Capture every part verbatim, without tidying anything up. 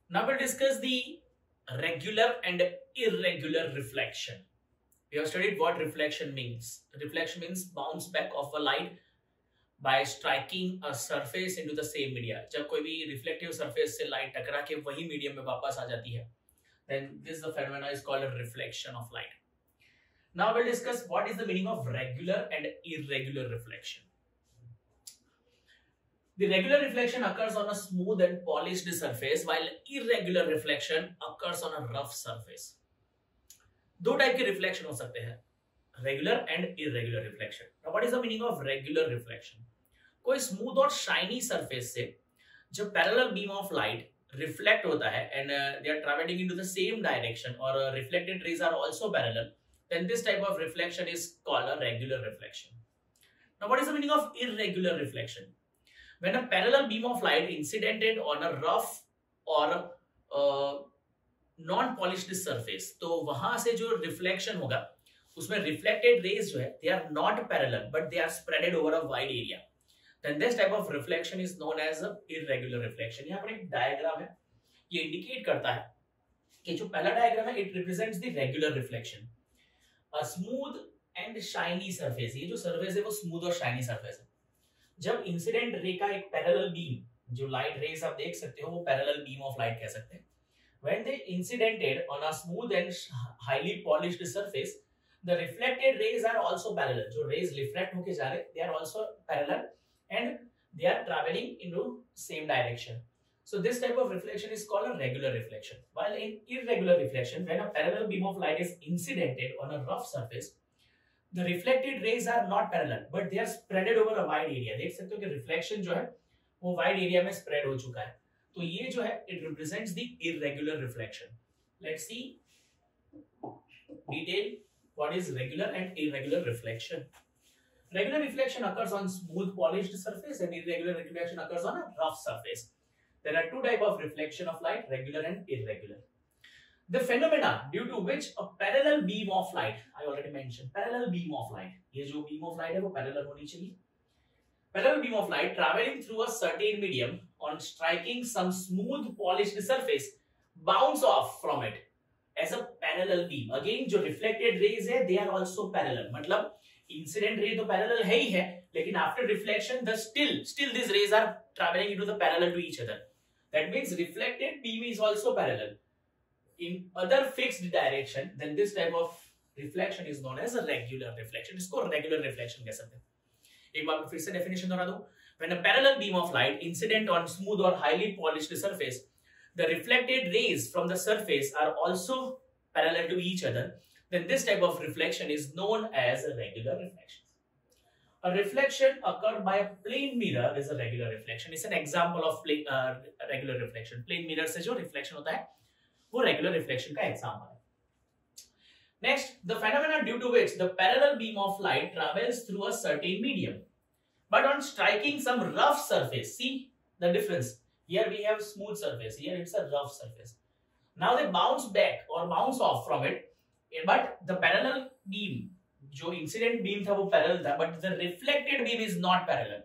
Now we'll discuss the regular and irregular reflection. We have studied what reflection means. Reflection means bounce back of a light by striking a surface into the same media. जब कोई भी reflective surface से light टकरा के वही medium में वापस आ जाती है, then this the phenomena is called a reflection of light. Now we'll discuss what is the meaning of regular and irregular reflection. The regular reflection occurs on a smooth and polished surface, while irregular reflection occurs on a rough surface. दो type के reflection हो सकते हैं, regular and irregular reflection. Now what is the meaning of regular reflection? कोई smooth और shiny surface से जब parallel beam of light reflect होता है and they are travelling into the same direction और reflected rays are also parallel, then this type of reflection is called a regular reflection. Now what is the meaning of irregular reflection? When a parallel beam of light incidented on a rough or uh, non-polished surface, तो वहां से जो reflection होगा उसमें reflected raise जो है they are not parallel but they are spreaded over a wide area. Then this type of reflection is known as a irregular reflection. यहाँ पर एक डायग्राम है, ये इंडिकेट करता है कि जो पहला डायग्राम है it represents the regular reflection. A smooth and shiny surface, ये जो surface है वो smooth और shiny surface है. जब इंसिडेंट रे का एक पैरेलल बीम, जो लाइट रेस आप देख सकते हो वो पैरेलल बीम ऑफ लाइट कह सकते हैं, when they incidented on a smooth and highly polished surface, the reflected rays are also parallel. जो rays reflect होके जा रहे, they are also parallel and they are traveling into same direction. So this type of reflection is called a regular reflection. While in irregular reflection, when a parallel beam of light is incidented on a rough surface, the reflected rays are not parallel but they are spread over a wide area. देख सकते हो कि reflection जो है वो wide area में spread हो चुका है, तो ये जो है it represents the irregular reflection. Let's see detail what is regular and irregular reflection. Regular reflection occurs on smooth polished surface and irregular reflection occurs on a rough surface. There are two types of reflection of light, regular and irregular. The phenomena due to which a parallel beam of light, I already mentioned parallel beam of light, ये जो beam of light है वो parallel होनी चाहिए. Parallel beam of light traveling through a certain medium on striking some smooth polished surface bounce off from it as a parallel beam. Again जो reflected rays है they are also parallel. मतलब incident ray तो parallel है ही है, लेकिन after reflection the still still these rays are traveling into the parallel to each other. That means reflected beam is also parallel in other fixed direction. Then this type of reflection is known as a regular reflection. इसको regular reflection कह सकते हैं. एक बार फिर से definition दोहरा दूं. When a parallel beam of light incident on smooth or highly polished surface, the reflected rays from the surface are also parallel to each other, then this type of reflection is known as a regular reflection. A reflection occurred by a plane mirror is a regular reflection. It's an example of plane, uh, regular reflection. Plane mirror से जो reflection होता है वो regular reflection का example है. Next, the phenomena due to which the parallel beam of light travels through a certain medium, but on striking some rough surface, see the difference. Here we have smooth surface, here it's a rough surface. Now they bounce back or bounce off from it, but the parallel beam, जो incident beam था वो parallel था, but the reflected beam is not parallel.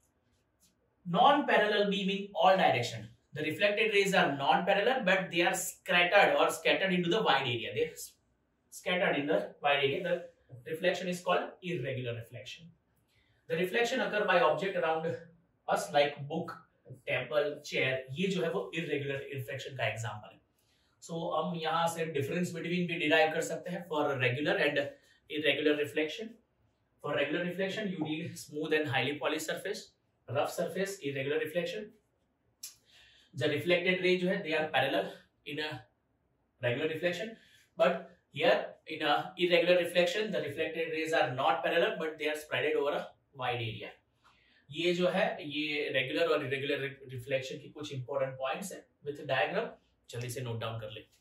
Non-parallel beam in all direction. The reflected rays are non-parallel, but they are scattered or scattered into the wide area. They are scattered in the wide area. The reflection is called irregular reflection. The reflection occur by object around us like book, table, chair. ये जो है वो irregular reflection का example है. So हम यहाँ से difference between भी derive कर सकते हैं for regular and irregular reflection. For regular reflection, you need smooth and highly polished surface. Rough surface, irregular reflection. The reflected ray जो है they are parallel in a regular reflection, but here in a irregular reflection the reflected rays are not parallel but they are spread over a wide area. ये जो है ये regular और irregular reflection की कुछ important points है with diagram, जल्दी से note down कर ले.